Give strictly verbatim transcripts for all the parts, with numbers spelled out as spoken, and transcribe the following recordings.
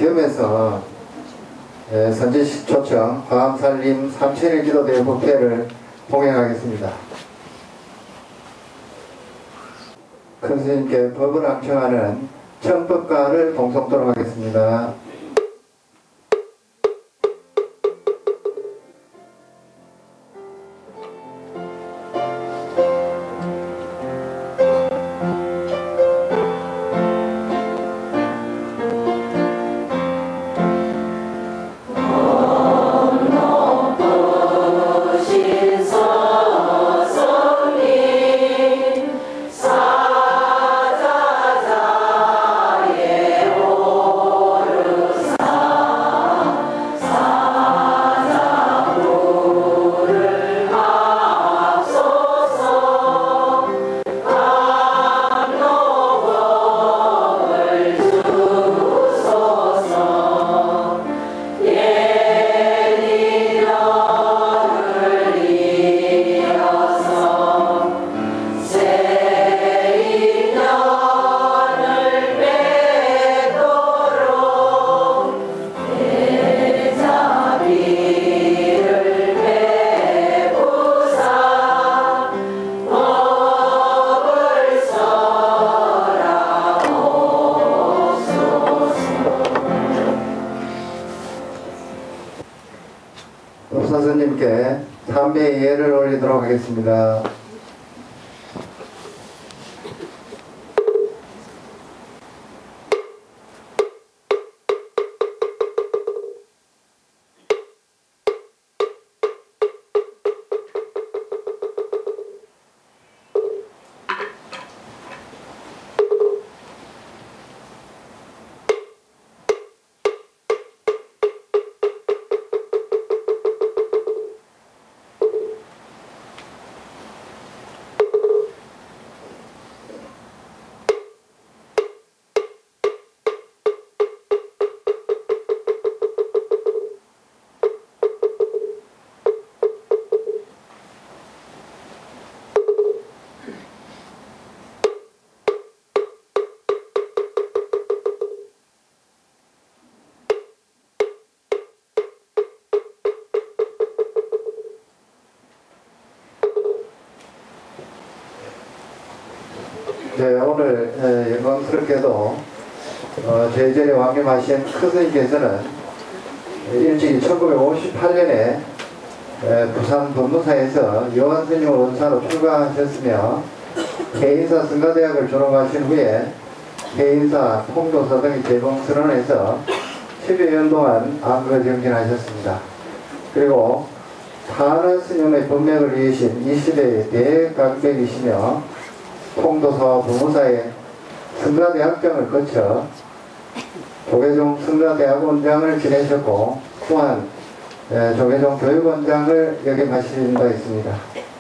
겸해서 선지식 초청 과암살림 삼천일 기도대회 법회를 봉행하겠습니다. 큰 스님께 법을 암청하는 청법가를 봉송토록 하겠습니다. 법사스님께 삼배의 예를 올리도록 하겠습니다. 네, 오늘 에, 영광스럽게도 어, 제일전에 왕림하신 큰스님께서는 일찍이 천구백오십팔 년에 에, 부산 법무사에서 여완스님을 원사로 출가하셨으며 해인사 성가대학을 졸업하신 후에 해인사 통도서 등의 재봉선언에서 십여 년 동안 안거 정진하셨습니다. 그리고 파나 스님의 법맥을 이으신 이 시대의 대강백이시며 통도사와 법무사의 성가대학장을 거쳐 조계종 성가대학원장을 지내셨고 또한 에, 조계종 교육원장을 역임하신 바 있습니다.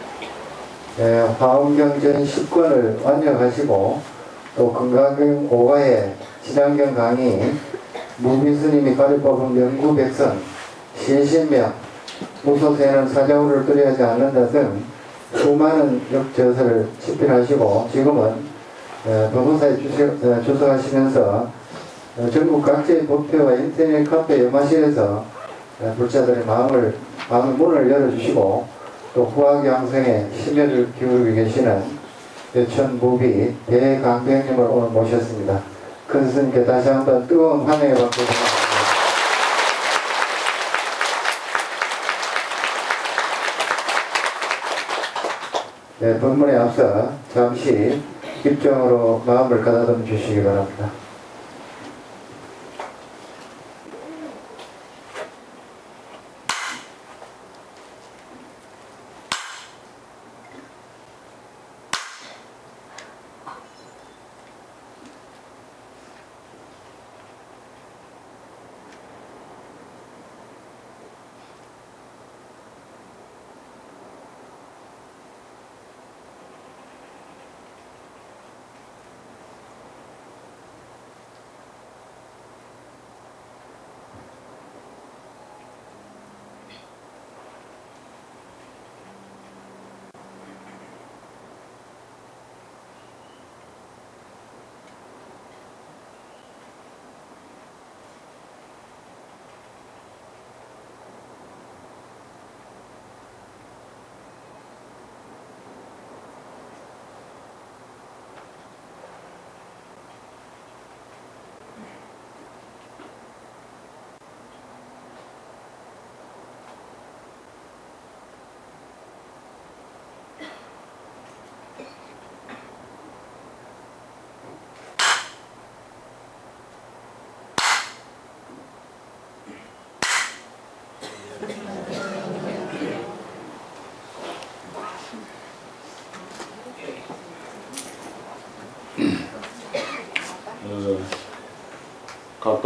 에, 화엄경 전 십 권을 완역하시고 또 금강경 오가의 진안경 강의, 무비스님이 가리법은 명구백선, 신신명, 무소세는 사자우를 두려워하지 않는다 등 수많은 역저서를 집필하시고 지금은 법무사에 주석하시면서 전국 각지의 법회와 인터넷 카페 염화실에서 불자들의 마음을, 마음의 문을 열어주시고 또 후학 양성에 심혈을 기울이고 계시는 여천무비 대강병님을 오늘 모셨습니다. 큰 스님께 다시 한번 뜨거운 환영의 박수 드립니다. 네, 본문에 앞서 잠시 입정으로 마음을 가다듬어 주시기 바랍니다.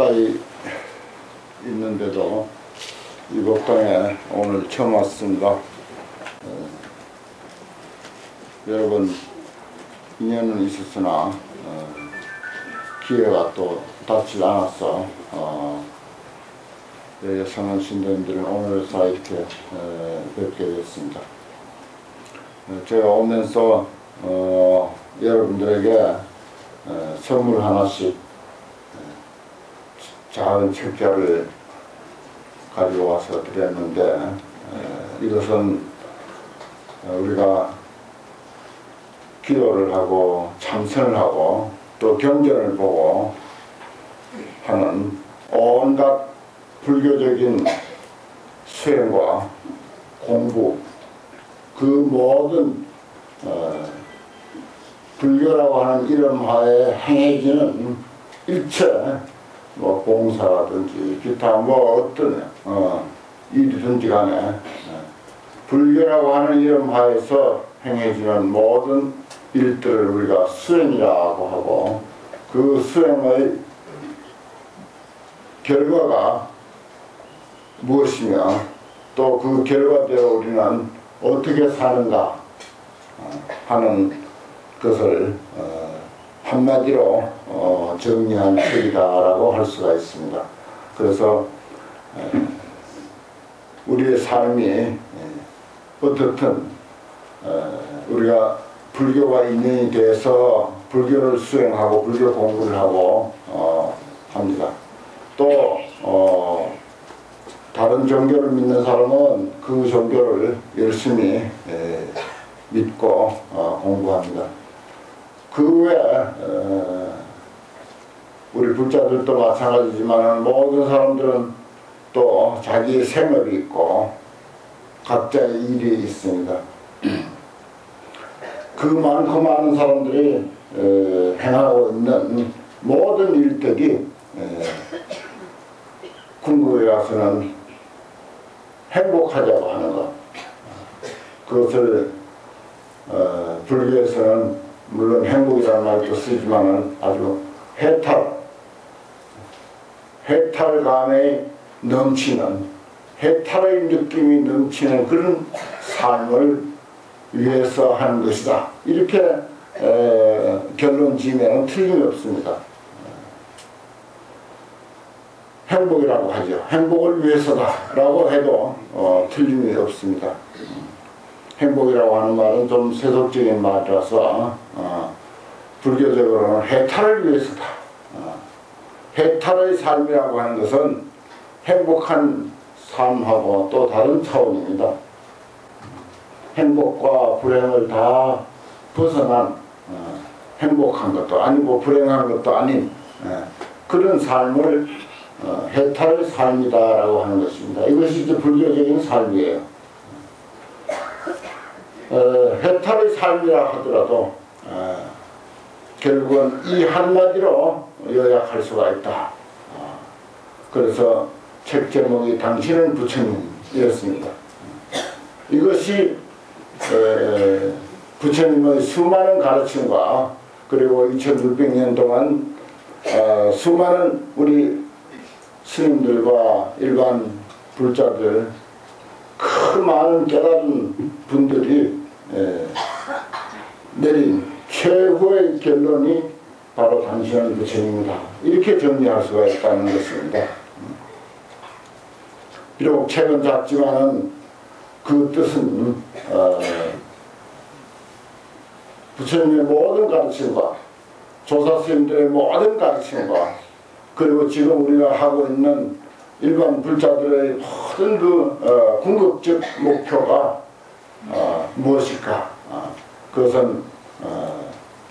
가까이 있는데도 이 법당에 오늘 처음 왔습니다. 어, 여러분 인연은 있었으나 어, 기회가 또 닿지 않았어. 어, 성한 신도님들은 오늘서 이렇게 어, 뵙게 됐습니다. 어, 제가 오면서 어, 여러분들에게 어, 선물 하나씩 작은 책자를 가지고 와서 드렸는데 에, 이것은 우리가 기도를 하고 참선을 하고 또 경전을 보고 하는 온갖 불교적인 수행과 공부 그 모든 어, 불교라고 하는 이름하에 행해지는 일체 뭐 봉사라든지 기타 뭐 어떤 어, 일이든지 간에 어, 불교라고 하는 이름 하에서 행해지는 모든 일들을 우리가 수행이라고 하고 그 수행의 결과가 무엇이며 또 그 결과대로 우리는 어떻게 사는가 하는 것을 어, 한마디로 어, 정리한 책이다라고 할 수가 있습니다. 그래서 에, 우리의 삶이 에, 어떻든 에, 우리가 불교가 인연이 돼서 불교를 수행하고 불교 공부를 하고 어, 합니다. 또 어, 다른 종교를 믿는 사람은 그 종교를 열심히 에, 믿고 어, 공부합니다. 그 외에 어, 우리 불자들도 마찬가지지만 모든 사람들은 또 자기의 생업이 있고 각자의 일이 있습니다. 그 많고 많은 사람들이 에, 행하고 있는 모든 일들이 에, 궁극에 가서는 행복하자고 하는 것. 그것을 어, 불교에서는 물론 행복이라는 말도 쓰지만 아주 해탈, 해탈감에 넘치는, 해탈의 느낌이 넘치는 그런 삶을 위해서 하는 것이다. 이렇게 에, 결론 지으면 틀림없습니다. 행복이라고 하죠. 행복을 위해서다 라고 해도 어, 틀림이 없습니다. 행복이라고 하는 말은 좀 세속적인 말이라서 어, 불교적으로는 해탈을 위해서다. 어, 해탈의 삶이라고 하는 것은 행복한 삶하고 또 다른 차원입니다. 행복과 불행을 다 벗어난 어, 행복한 것도 아니고 불행한 것도 아닌 어, 그런 삶을 어, 해탈의 삶이다라고 하는 것입니다. 이것이 이제 불교적인 삶이에요. 어, 해탈의 삶이라 하더라도 어, 결국은 이 한마디로 요약할 수가 있다. 어, 그래서 책 제목이 당신은 부처님이었습니다. 이것이 에, 부처님의 수많은 가르침과 그리고 이천육백 년 동안 어, 수많은 우리 스님들과 일반 불자들 그 많은 깨달은 분들이 에, 내린 최후의 결론이 바로 당신은 부처님이다. 이렇게 정리할 수가 있다는 것입니다. 비록 책은 작지만은 그 뜻은 어, 부처님의 모든 가르침과 조사스님들의 모든 가르침과 그리고 지금 우리가 하고 있는 일반 불자들의 모든 그 어, 궁극적 목표가 어, 무엇일까? 어, 그것은 어,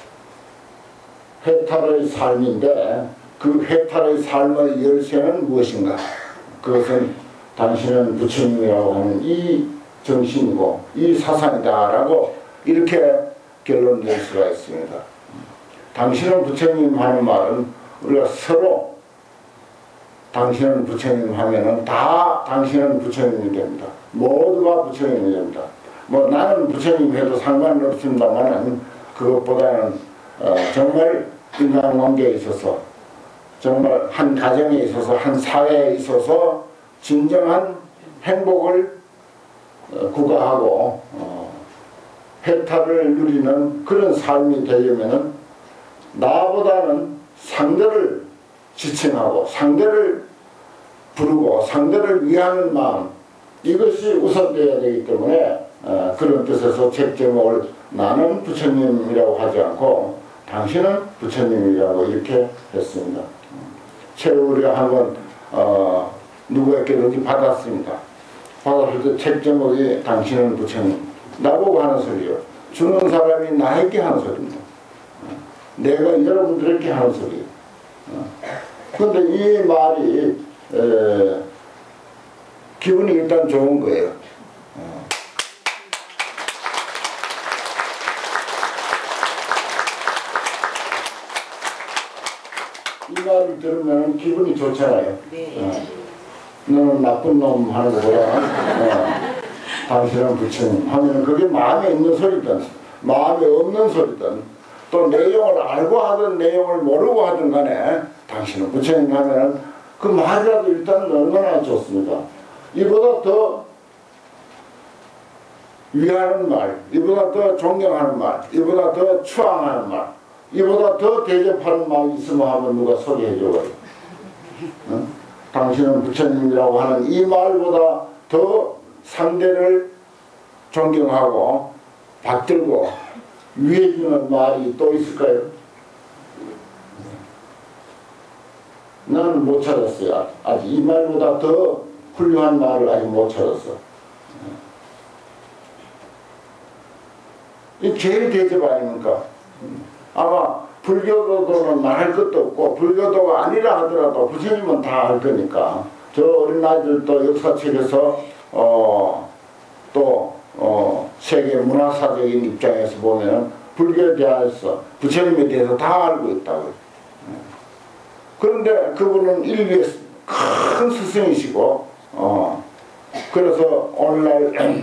해탈의 삶인데 그 해탈의 삶의 열쇠는 무엇인가? 그것은 당신은 부처님이라고 하는 이 정신이고 이 사상이다라고 이렇게 결론낼 수가 있습니다. 당신은 부처님 하는 말은 우리가 서로 당신은 부처님 하면은 다 당신은 부처님이 됩니다. 모두가 부처님이 됩니다. 뭐 나는 부처님 해도 상관은 없습니다만은 그것보다는 어, 정말 인간관계에 있어서 정말 한 가정에 있어서 한 사회에 있어서 진정한 행복을 구가하고 어, 해탈을 누리는 그런 삶이 되려면은 나보다는 상대를 지칭하고 상대를 부르고 상대를 위하는 마음, 이것이 우선되어야 되기 때문에 어, 그런 뜻에서 책 제목을 나는 부처님이라고 하지 않고 당신은 부처님이라고 이렇게 했습니다. 책을 우리가 한번 어, 누구에게든지 받았습니다. 받았을 때 책 제목이 당신은 부처님, 나보고 하는 소리요. 주는 사람이 나에게 하는 소리입니다. 내가 여러분들에게 하는 소리. 그런데 이 말이 에, 기분이 일단 좋은 거예요. 이 말을 들으면 기분이 좋잖아요. 네. 어. 너는 나쁜 놈 하는 것보다 어. 당신은 부처님 하면 그게 마음에 있는 소리든 마음에 없는 소리든 또 내용을 알고 하든 내용을 모르고 하든 간에 당신은 부처님 하면 그 말이라도 일단 얼마나 좋습니다. 이보다 더 위하는 말, 이보다 더 존경하는 말, 이보다 더 추앙하는 말, 이보다 더 대접하는 말이 있으면 하면 누가 소개해줘요. 응? 당신은 부처님이라고 하는 이 말보다 더 상대를 존경하고 받들고 위해주는 말이 또 있을까요? 나는 못 찾았어요. 아직 이 말보다 더 훌륭한 말을 아직 못 찾았어. 이 제일 대접 아닙니까? 아마 불교도는 말할 것도 없고 불교도가 아니라 하더라도 부처님은 다 할 거니까 저 어린아이들도 역사책에서 어, 또 어, 세계 문화사적인 입장에서 보면 불교에 대해서 부처님에 대해서 다 알고 있다고요. 그런데 그분은 인류의 큰 스승이시고 어, 그래서 오늘날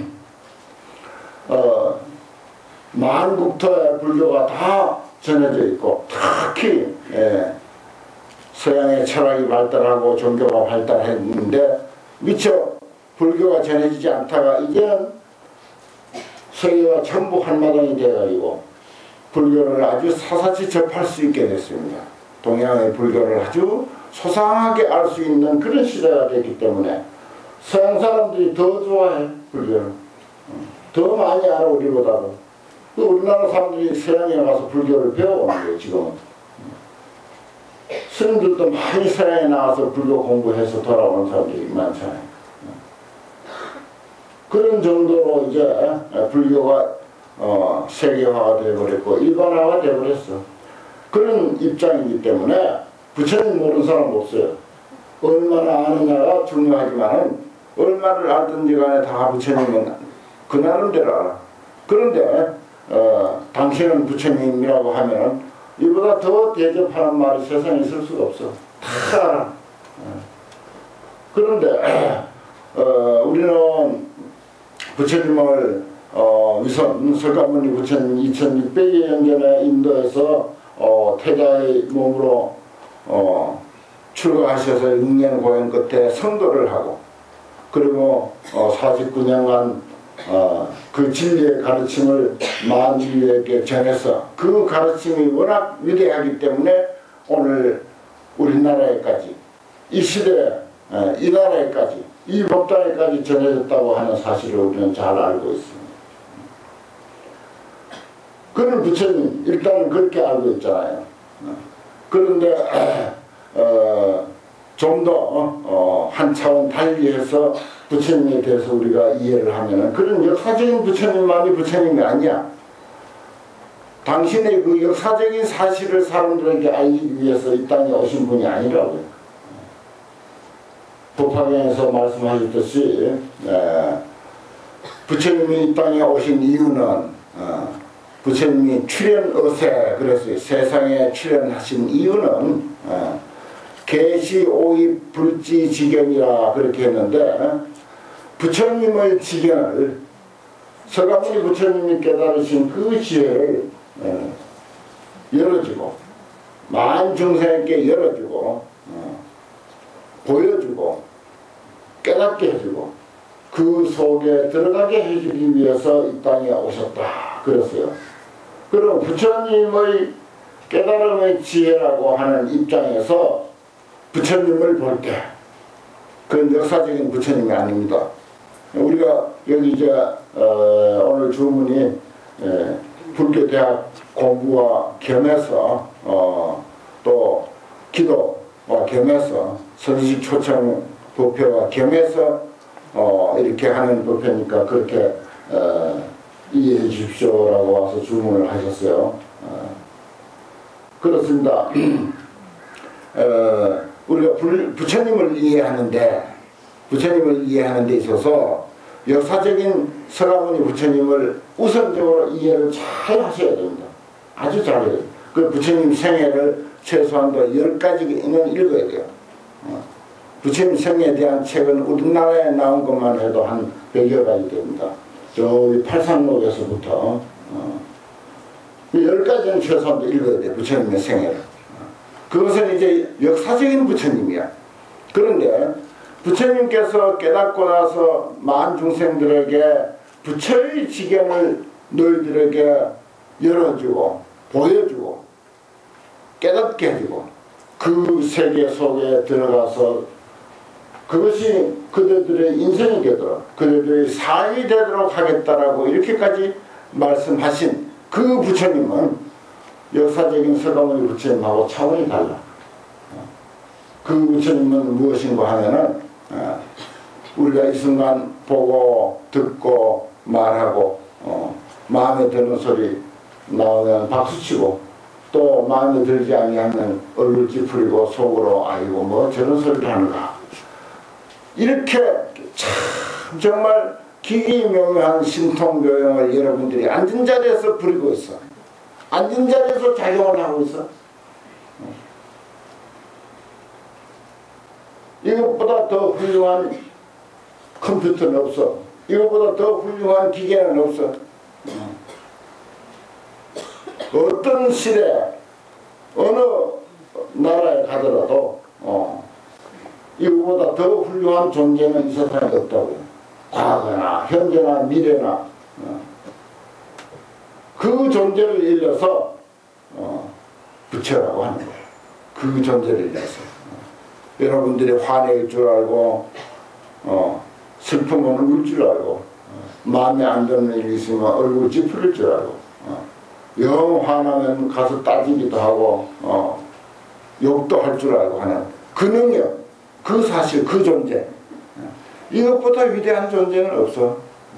어, 만국토에 불교가 다 전해져 있고 특히 예, 서양의 철학이 발달하고 종교가 발달했는데 미처 불교가 전해지지 않다가 이제는 세계가 전부 한마당이 되어가지고 불교를 아주 사사치 접할 수 있게 됐습니다. 동양의 불교를 아주 소상하게 알 수 있는 그런 시대가 됐기 때문에 서양 사람들이 더 좋아해 불교를. 더 많이 알아 우리보다도. 또 우리나라 사람들이 서양에 가서 불교를 배워오는 거예요 지금은. 스님들도 많이 서양에 나와서 불교 공부해서 돌아오는 사람들이 많잖아요. 그런 정도로 이제 불교가 어, 세계화가 되어버렸고 일반화가 되어버렸어. 그런 입장이기 때문에 부처님 모르는 사람 없어요. 얼마나 아느냐가 중요하지만 얼마를 알든지 간에 다 부처님은 그 나름대로 알아. 그런데 어, 당신은 부처님이라고 하면 이보다 더 대접하는 말이 세상에 있을 수가 없어. 다 알아. 그런데 어, 우리는 부처님을 어, 위선 설가모니 부처님 이천육백여 년 전에 인도에서 어, 태자의 몸으로 어, 출가하셔서 육 년 고행 끝에 성도를 하고 그리고 어, 사십구 년간 어, 그 진리의 가르침을 만인류에게 전해서 그 가르침이 워낙 위대하기 때문에 오늘 우리나라에까지 이 시대에 어, 이 나라에까지 이 법당에까지 전해졌다고 하는 사실을 우리는 잘 알고 있습니다. 그런 부처님 일단은 그렇게 알고 있잖아요. 그런데 어, 좀 더 어, 한 차원 달리해서 부처님에 대해서 우리가 이해를 하면은 그런 역사적인 부처님만이 부처님이 아니야. 당신의 그 역사적인 사실을 사람들에게 알리기 위해서 이 땅에 오신 분이 아니라고요. 법화경에서 말씀하셨듯이 에, 부처님이 이 땅에 오신 이유는 어, 부처님이 출현어세 그랬어요. 세상에 출현하신 이유는 어, 계시오입 불지지견이라 그렇게 했는데 부처님의 지견을 서가모니 부처님이 깨달으신 그 지혜를 어, 열어주고 만 중생에게 열어주고 어, 보여주고 깨닫게 해주고 그 속에 들어가게 해주기 위해서 이 땅에 오셨다 그랬어요. 그럼 부처님의 깨달음의 지혜라고 하는 입장에서 부처님을 볼 때 그건 역사적인 부처님이 아닙니다. 우리가 여기 이제 어, 오늘 주문이 에, 불교대학 공부와 겸해서 어, 또 기도와 겸해서 선식 초청 법회와 겸해서 어, 이렇게 하는 법회니까 그렇게 어, 이해해 주십시오라고 와서 주문을 하셨어요. 어, 그렇습니다. 어, 우리가 불, 부처님을 이해하는데 부처님을 이해하는 데 있어서 역사적인 서가모니 부처님을 우선적으로 이해를 잘 하셔야 됩니다. 아주 잘해야 돼요. 그 부처님 생애를 최소한도 열 가지는 읽어야 돼요. 어. 부처님 생애에 대한 책은 우리나라에 나온 것만 해도 한 백여 가지 됩니다. 저기 팔상록에서부터 어. 열 가지는 최소한도 읽어야 돼요. 부처님의 생애를. 어. 그것은 이제 역사적인 부처님이야. 그런데 부처님께서 깨닫고 나서 만 중생들에게 부처의 지경을 너희들에게 열어주고 보여주고 깨닫게 해주고 그 세계 속에 들어가서 그것이 그들의 인생이 되도록 그들의 삶이 되도록 하겠다라고 이렇게까지 말씀하신 그 부처님은 역사적인 서가모니 부처님하고 차원이 달라. 그 부처님은 무엇인가 하면은 우리가 이 순간 보고 듣고 말하고 어, 마음에 드는 소리 나오면 박수치고 또 마음에 들지 아니하면 얼굴 찌푸리고 속으로 아이고 뭐 저런 소리를 하는가 이렇게 참 정말 기기묘묘한 신통교양을 여러분들이 앉은 자리에서 부리고 있어. 앉은 자리에서 작용을 하고 있어. 이것보다 더 훌륭한 컴퓨터는 없어. 이것보다 더 훌륭한 기계는 없어. 어떤 시대 어느 나라에 가더라도 어, 이거보다 더 훌륭한 존재는 이 세상에 없다고요. 과거나 현재나 미래나 어. 그 존재를 일러서 어, 부처라고 하는 거예요. 그 존재를 일러서 어. 여러분들이 화낼 줄 알고 어, 슬픔은 울 줄 알고 어, 마음에 안 드는 일이 있으면 얼굴 찌푸릴 줄 알고 어. 영 화나면 가서 따지기도 하고 어, 욕도 할 줄 알고 하는 그 능력, 그 사실, 그 존재 이것보다 위대한 존재는 없어.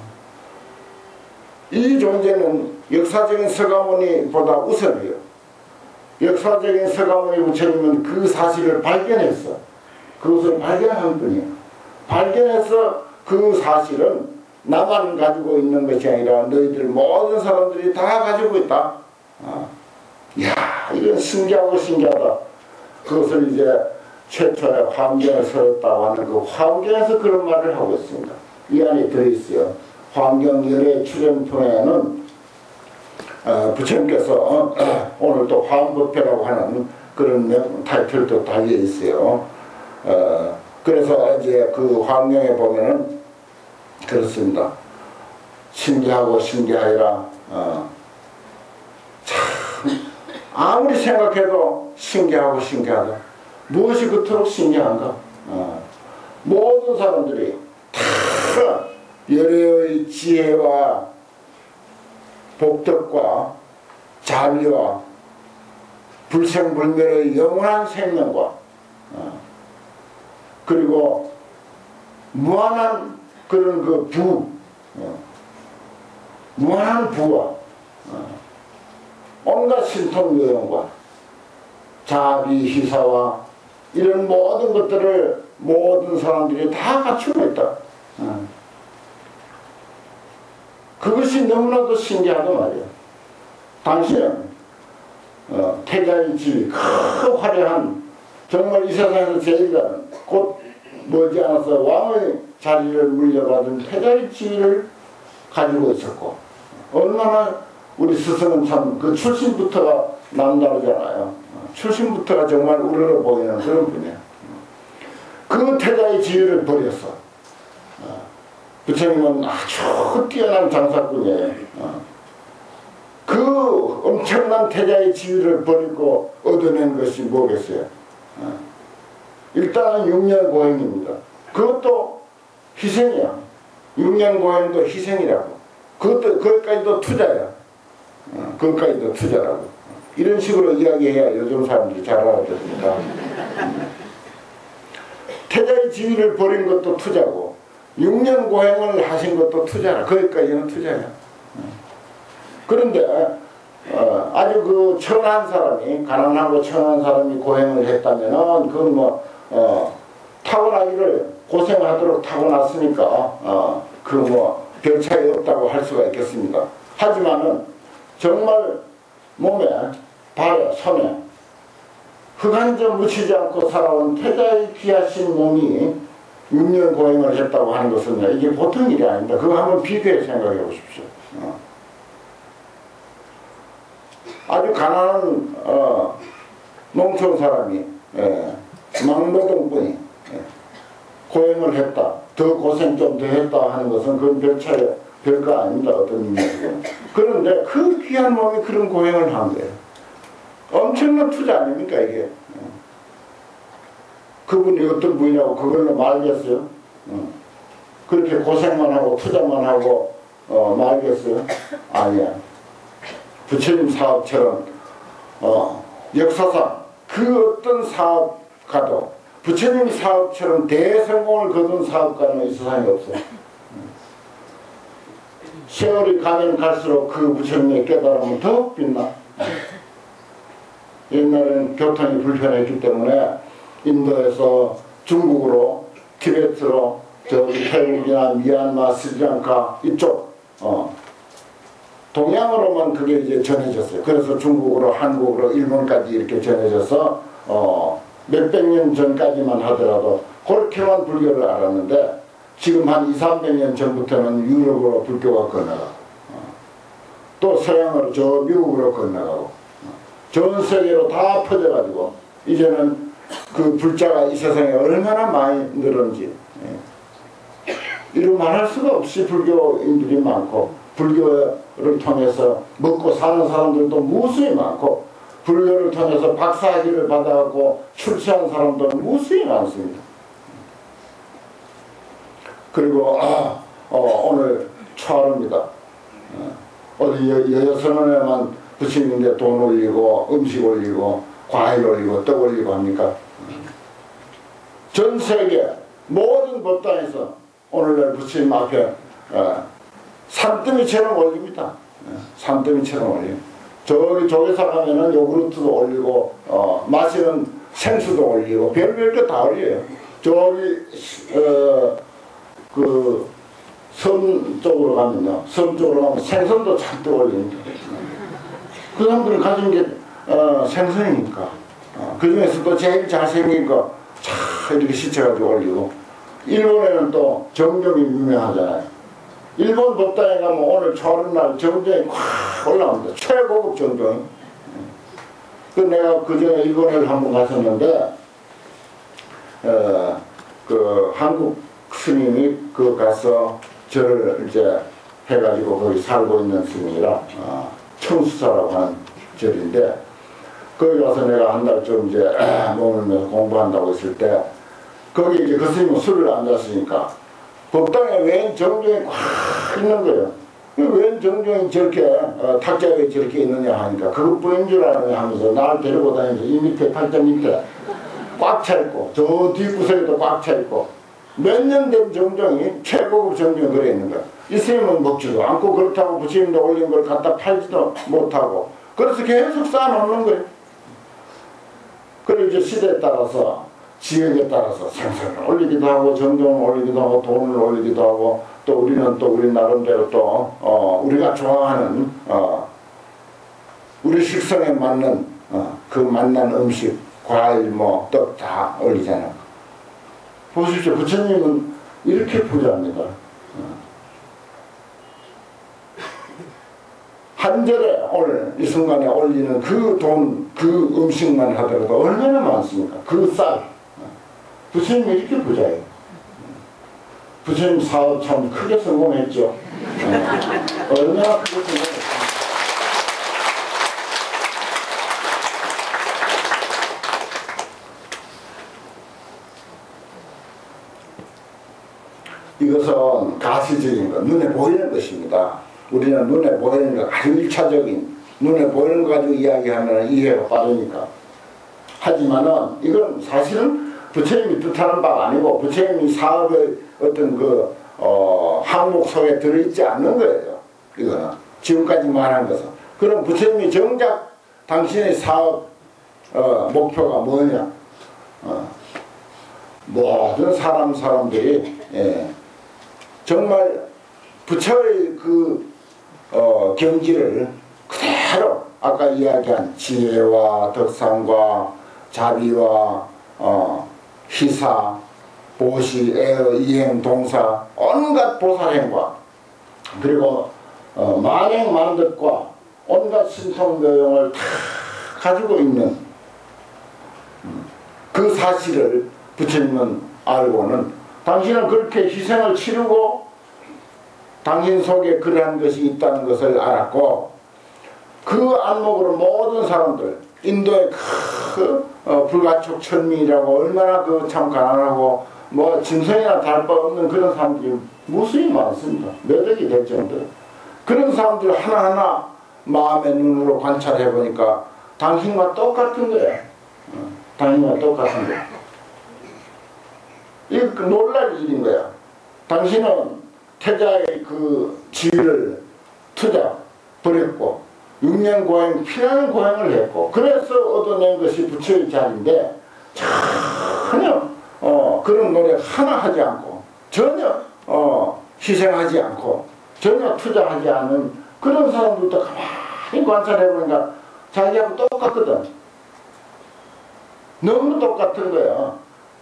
이 존재는 역사적인 서가모니보다 우선이에요. 역사적인 서가모니 부처님은 그 사실을 발견했어. 그것을 발견한 뿐이야. 발견해서 그 사실은 나만 가지고 있는 것이 아니라 너희들 모든 사람들이 다 가지고 있다. 아. 이야, 이건 신기하고 신기하다. 그것을 이제 최초의 환경을 설었다고 하는 그 환경에서 그런 말을 하고 있습니다. 이 안에 들어있어요. 환경 열애 출연통에는 어, 부처님께서 어, 오늘 또 화엄법회라고 하는 그런 타이틀도 달려 있어요. 어, 그래서 이제 그 환경에 보면은 그렇습니다. 신기하고 신기하리라. 어, 참 아무리 생각해도 신기하고 신기하다. 무엇이 그토록 신기한가? 어, 모든 사람들이 다 열애의 지혜와 복덕과 자비와 불생불멸의 영원한 생명과 어, 그리고 무한한 그런 그 부, 어, 무한한 부와 어, 온갖 신통요용과 자비, 희사와 이런 모든 것들을 모든 사람들이 다 갖추고 있다. 어. 그것이 너무나도 신기하단 말이야. 당신은 어, 태자의 지위, 큰 화려한 정말 이 세상에서 제일 가는 곧 머지않아서 왕의 자리를 물려받은 태자의 지위를 가지고 있었고 얼마나 우리 스승은 참 그 출신부터가 남다르잖아요. 출신부터가 정말 우러러 보이는 그런 분이에요. 그 태자의 지위를 버렸어. 어. 부처님은 아주 뛰어난 장사꾼이에요. 어. 그 엄청난 태자의 지위를 버리고 얻어낸 것이 뭐겠어요? 어. 일단은 육 년 고행입니다. 그것도 희생이야. 육 년 고행도 희생이라고. 그것도, 그것까지도 투자야. 어. 그것까지도 투자라고. 이런 식으로 이야기해야 요즘 사람들이 잘 알아듣습니다. 태자의 지위를 버린 것도 투자고 육 년 고행을 하신 것도 투자라. 거기까지는 투자야. 그런데 어, 아주 그 천한 사람이 가난하고 천한 사람이 고행을 했다면은 그건 뭐 어, 타고나기를 고생하도록 타고났으니까 어, 그 뭐 별 차이 없다고 할 수가 있겠습니다. 하지만은 정말 몸에 발에 손에 흙 한 점 묻히지 않고 살아온 태자의 귀하신 몸이 육 년 고행을 했다고 하는 것은 이게 보통 일이 아닙니다. 그거 한번 비교해 생각해 보십시오. 어. 아주 가난한 어, 농촌 사람이 예, 막노동꾼이 예, 고행을 했다. 더 고생 좀 더 했다 하는 것은 그건 별 차이 별거 아닙니다. 어떤 의미에서. 그런데 그 귀한 몸이 그런 고행을 한 거예요. 엄청난 투자 아닙니까 이게. 그분이 어떤 분이라고 그걸로 말겠어요? 그렇게 고생만 하고 투자만 하고 어, 말겠어요? 아니야. 부처님 사업처럼 어, 역사상 그 어떤 사업가도 부처님 사업처럼 대성공을 거둔 사업가는 이 세상에 없어요. 세월이 가면 갈수록 그 부처님의 깨달음은 더 빛나. 옛날에는 교통이 불편했기 때문에 인도에서 중국으로 티베트로 저기 태국이나 미얀마 스리랑카 이쪽 어, 동양으로만 그게 이제 전해졌어요. 그래서 중국으로 한국으로 일본까지 이렇게 전해져서 어, 몇백 년 전까지만 하더라도 그렇게만 불교를 알았는데 지금 한 이삼백 년 전부터는 유럽으로 불교가 건너가고 어, 또 서양으로 저 미국으로 건너가고 전 세계로 다 퍼져가지고 이제는 그 불자가 이 세상에 얼마나 많이 늘었는지 예. 이루 말할 수가 없이 불교인들이 많고 불교를 통해서 먹고 사는 사람들도 무수히 많고 불교를 통해서 박사학위를 받아갖고 출세한 사람도 무수히 많습니다. 그리고 아, 어, 오늘 초하루입니다. 어, 어디 여여선언에만 부처님인데 돈 올리고 음식 올리고 과일 올리고 떡 올리고 합니까? 전 세계 모든 법당에서 오늘날 부처님 앞에 어, 산더미처럼 올립니다. 어, 산더미처럼 올려요. 저기 조계사 가면은 요구르트도 올리고 어, 마시는 생수도 올리고 별별 거 다 올려요. 저기 어, 그 섬 쪽으로 가면요. 섬 쪽으로 가면 생선도 잔뜩 올립니다. 그 사람들은 가진 게 어, 생선이니까 어, 그 중에서도 제일 잘생긴 거 차 이렇게 시쳐가지고 올리고 일본에는 또 정종이 유명하잖아요. 일본 법당에 가면 오늘 초하루날 정종이 확 올라옵니다. 최고급 정종이. 그 내가 그 전에 일본을 한번 갔었는데 어, 그 한국 스님이 그 가서 저를 이제 해가지고 거기 살고 있는 스님이라 어, 청수사라고 하는 절인데 거기 가서 내가 한 달 좀 이제 머물면서 공부한다고 했을 때 거기 이제 그 스님은 술을 안 잤으니까 법당에 웬 정종이 꽉 있는 거예요. 웬 정종이 저렇게 어, 탁자 위에 저렇게 있느냐 하니까 그것뿐인 줄 아느냐 하면서 나를 데리고 다니면서 이 밑에 탁자 밑에 꽉 차 있고 저 뒷구석에도 꽉 차 있고 몇 년 된 정종이 최고급 정종이 그래 있는 거야. 이 스님은 먹지도 않고 그렇다고 부처님도 올린 걸 갖다 팔지도 못하고 그래서 계속 쌓아놓는 거예요. 그리고 이제 시대에 따라서 지역에 따라서 생선을 올리기도 하고 정종을 올리기도 하고 돈을 올리기도 하고 또 우리는 또 우리 나름대로 또 어, 우리가 좋아하는 어, 우리 식성에 맞는 어, 그 맛난 음식 과일 뭐 떡 다 올리잖아요. 보십시오. 부처님은 이렇게 부자합니다. 어. 한 절에 오늘 이 순간에 올리는 그 돈, 그 음식만 하더라도 얼마나 많습니까? 그 쌀. 부처님이 이렇게 부자예요. 부처님 사업 참 크게 성공했죠. 얼마나 크게 성공했죠. 이것은 가시적인 것, 눈에 보이는 것입니다. 우리는 눈에 보이는 것, 아주 일차적인 눈에 보이는 거 가지고 이야기하면 이해가 빠르니까. 하지만은 이건 사실은 부처님이 뜻하는 바가 아니고 부처님이 사업의 어떤 그 어, 항목 속에 들어있지 않는 거예요. 이거는 지금까지 말한 것은. 그럼 부처님이 정작 당신의 사업 어, 목표가 뭐냐? 어, 모든 사람 사람들이 예, 정말 부처의 그 어, 경지를 그대로 아까 이야기한 지혜와 덕상과 자비와 어, 희사, 보시, 애어, 이행, 동사 온갖 보살행과 그리고 어, 만행 만덕과 온갖 신통묘용을 다 가지고 있는 그 사실을 부처님은 알고는 당신은 그렇게 희생을 치르고 당신 속에 그러한 것이 있다는 것을 알았고 그 안목으로 모든 사람들 인도의 그 어, 불가촉 천민이라고 얼마나 그 참 가난하고 뭐 짐승이나 다를 바 없는 그런 사람들이 무수히 많습니다. 몇 억이 될 정도. 그런 사람들 하나하나 마음의 눈으로 관찰해 보니까 당신과 똑같은 거야. 어, 당신과 똑같은 거야. 이거 그 놀랄 일인 거야. 당신은 태자의 그 지위를 투자 버렸고 육년고행, 피나는 고행을 했고 그래서 얻어낸 것이 부처의 자리인데 전혀 어, 그런 노력 하나 하지 않고 전혀 어, 희생하지 않고 전혀 투자하지 않은 그런 사람들도 가만히 관찰해 보니까 자기하고 똑같거든. 너무 똑같은 거야.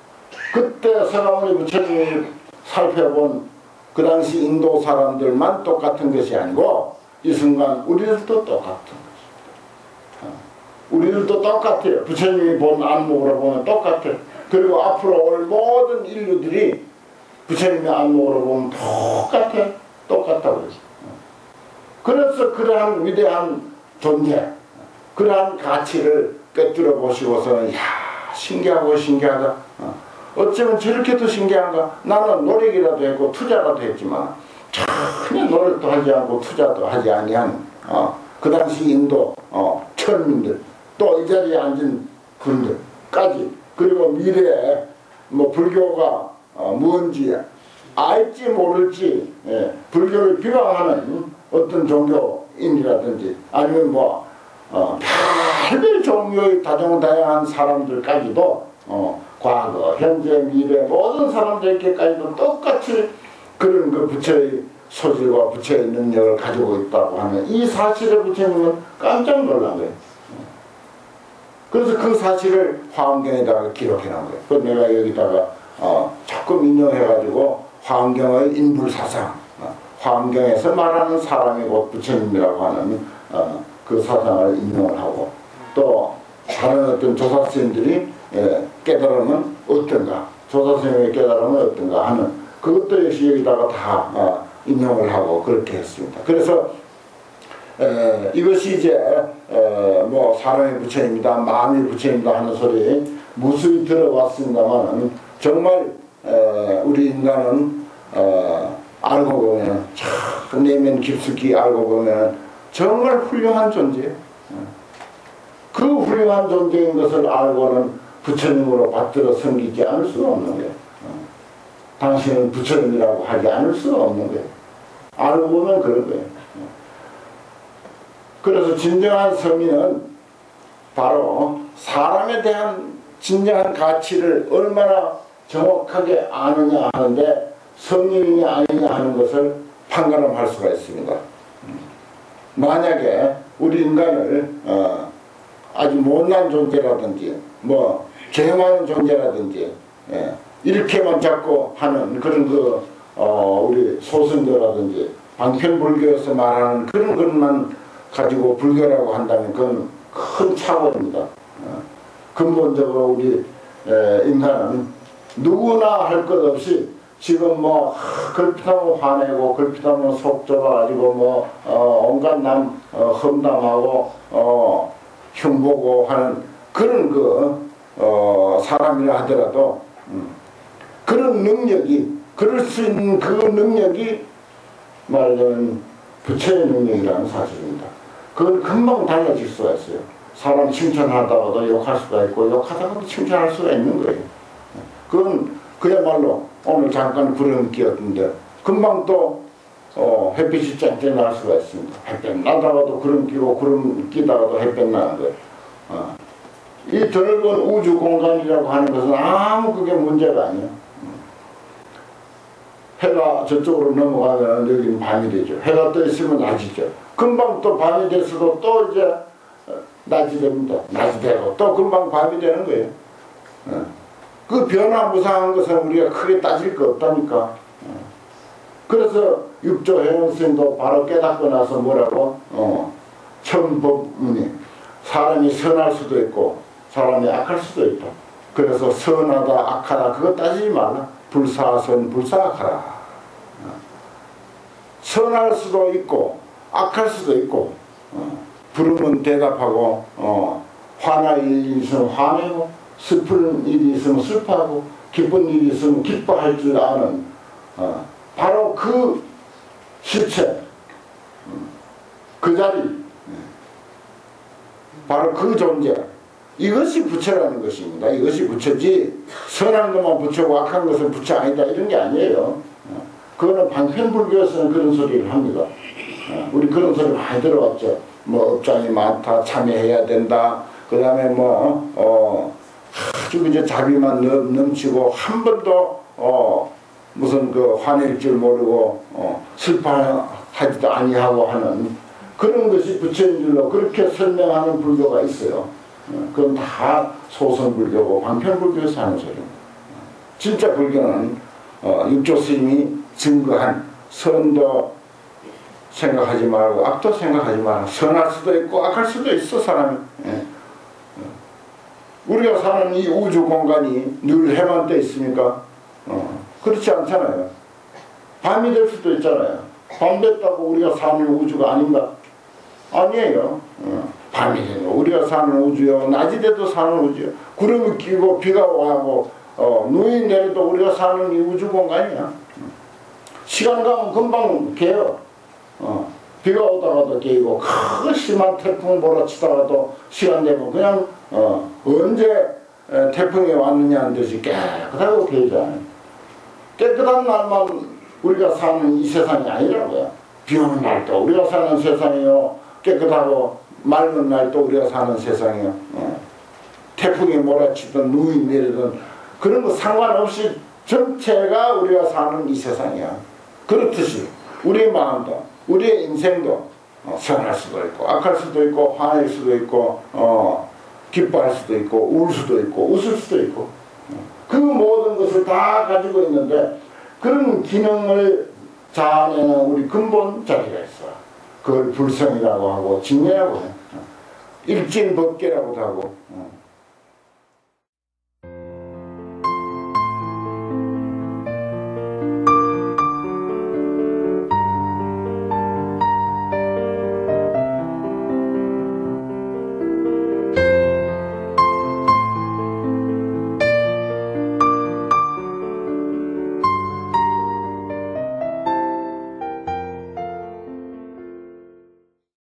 그때 서가모니 부처님이 살펴본 그 당시 인도 사람들만 똑같은 것이 아니고 이 순간 우리들도 똑같은 것입니다. 우리들도 똑같아요. 부처님이 본 안목으로 보면 똑같아요. 그리고 앞으로 올 모든 인류들이 부처님의 안목으로 보면 똑같아요. 똑같다고 그랬어요. 그래서 그러한 위대한 존재, 그러한 가치를 꿰뚫어 보시고서는 야 신기하고 신기하다. 어쩌면 저렇게도 신기한가? 나는 노력이라도 했고 투자라도 했지만 전혀 노력도 하지 않고 투자도 하지 아니한 어, 그 당시 인도 어, 천민들 또 이 자리에 앉은 분들까지 그리고 미래에 뭐 불교가 어, 뭔지 알지 모를지 예, 불교를 비방하는 어떤 종교인이라든지 아니면 뭐 어, 별별 종류의 다종다양한 사람들까지도 어, 과거, 현재, 미래 모든 사람들에게까지도 똑같이 그런 그 부처의 소질과 부처의 능력을 가지고 있다고 하는 이 사실에 부처님은 깜짝 놀란 거예요. 그래서 그 사실을 화엄경에다가 기록해 놓은 거예요. 그 내가 여기다가 어, 조금 인용해가지고 화엄경의 인불사상, 어, 화엄경에서 말하는 사람이 곧 부처님이라고 하는 어, 그 사상을 인용을 하고 또 다른 어떤 조사스님들이 예, 깨달으면 어떤가, 조사스님의 깨달으면 어떤가 하는 그것도 역시 여기다가 다 어, 인용을 하고 그렇게 했습니다. 그래서 에, 이것이 이제 에, 뭐 사람의 부처입니다, 마음의 부처입니다 하는 소리 무수히 들어왔습니다만 정말 에, 우리 인간은 어, 알고 보면 참 내면 깊숙이 알고 보면 정말 훌륭한 존재예요. 그 훌륭한 존재인 것을 알고는 부처님으로 받들어 섬기지 않을 수가 없는 거예요. 당신은 부처님이라고 하지 않을 수가 없는 거예요. 알고 보면 그런 거예요. 그래서 진정한 성인은 바로 사람에 대한 진정한 가치를 얼마나 정확하게 아느냐 하는데 성인이냐 아니냐 하는 것을 판가름할 수가 있습니다. 만약에 우리 인간을 어, 아주 못난 존재라든지 뭐 죄 많은 존재라든지 예, 이렇게만 자꾸 하는 그런 그 어, 우리 소승교라든지 방편불교에서 말하는 그런 것만 가지고 불교라고 한다면 그건 큰 착오입니다. 어, 근본적으로 우리 에, 인간은 누구나 할 것 없이 지금 뭐 걸핏하면 화내고 걸핏하면 속 좁아가지고 뭐 어, 온갖 남 어, 험담하고 어, 흉보고 하는 그런 그 어, 사람이라 하더라도 음, 그런 능력이 그럴 수 있는 그 능력이 말하자면 부처의 능력이라는 사실입니다. 그건 금방 달라질 수가 있어요. 사람 칭찬하다가도 욕할 수가 있고 욕하다가도 칭찬할 수가 있는 거예요. 그건 그야말로 오늘 잠깐 구름 끼었는데 금방 또 어, 햇빛이 쨍쨍 날 수가 있습니다. 햇볕 나다가도 구름 끼고 구름 끼다가도 햇볕 나는 거예요. 어. 이 넓은 우주 공간이라고 하는 것은 아무 그게 문제가 아니에요. 해가 저쪽으로 넘어가면 여기는 밤이 되죠. 해가 떠 있으면 낮이죠. 금방 또 밤이 됐어도 또 이제 낮이 됩니다. 낮이 되고 또 금방 밤이 되는 거예요. 그 변화무상한 것은 우리가 크게 따질 거 없다니까. 그래서 육조 해영스님도 바로 깨닫고 나서 뭐라고 어, 처음 법문이 사람이 선할 수도 있고 사람이 악할 수도 있다. 그래서 선하다 악하다 그거 따지지 말라. 불사선 불사악하라. 선할 수도 있고 악할 수도 있고 어, 부르면 대답하고 어, 화날 일이 있으면 화내고 슬픈 일이 있으면 슬퍼하고 기쁜 일이 있으면 기뻐할 줄 아는 어, 바로 그 실체 그 자리 바로 그 존재 이것이 부처라는 것입니다. 이것이 부처지 선한 것만 부처고 악한 것은 부처 아니다 이런 게 아니에요. 그거는 방편불교에서는 그런 소리를 합니다. 우리 그런 소리 많이 들어왔죠. 뭐 업장이 많다 참여해야 된다. 그 다음에 뭐 어, 아주 이제 자비만 넘, 넘치고 한 번도 어, 무슨 그 화낼 줄 모르고 어, 슬퍼하지도 아니하고 하는 그런 것이 부처인 줄로 그렇게 설명하는 불교가 있어요. 그건 다 소선불교고 방편불교에서 하는 소리입니다. 진짜 불교는 어, 육조 스님이 증거한 선도 생각하지 말고 악도 생각하지 말고 선할 수도 있고 악할 수도 있어 사람이. 예. 우리가 사는 이 우주 공간이 늘 해만 떠 있습니까? 어, 그렇지 않잖아요. 밤이 될 수도 있잖아요. 밤 됐다고 우리가 사는 우주가 아닌가? 아니에요. 어, 밤이 되고 우리가 사는 우주요 낮이 돼도 사는 우주요 구름이 끼고 비가 와고 어, 눈이 내려도 우리가 사는 이 우주 공간이야. 시간 가면 금방 개요. 어, 비가 오다가도 개이고 큰 심한 태풍 몰아치다가도 시간 되면 그냥 어, 언제 태풍이 왔느냐는 듯이 깨끗하고 개잖아요. 깨끗한 날만 우리가 사는 이 세상이 아니라고요. 비 오는 날도 우리가 사는 세상이요 깨끗하고 맑은 날도 우리가 사는 세상이요. 어. 태풍이 몰아치든 눈이 내리든 그런 거 상관없이 전체가 우리가 사는 이 세상이야. 그렇듯이 우리의 마음도 우리의 인생도 어, 선할 수도 있고 악할 수도 있고 화낼 수도 있고 어, 기뻐할 수도 있고 울 수도 있고 웃을 수도 있고 어. 그 모든 것을 다 가지고 있는데 그런 기능을 자아내는 우리 근본 자리가 있어. 그걸 불성이라고 하고 진례라고 해. 일진법계라고도 하고 어.